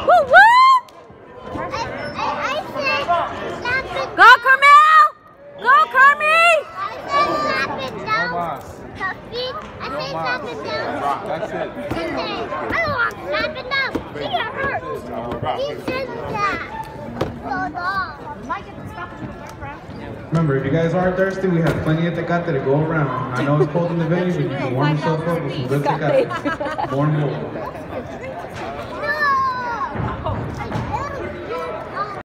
Woo woo! I said slap it. Go, Carmel! Go, Carmi! I said slap it down. The feet. I said slap it down. That's it. He said, I don't want to slap it down. He got hurt. He said that. So long. Remember, if you guys are thirsty, we have plenty of tecate to go around. I know it's cold in the venue, but you can warm yourself up with some good tecate. More and more.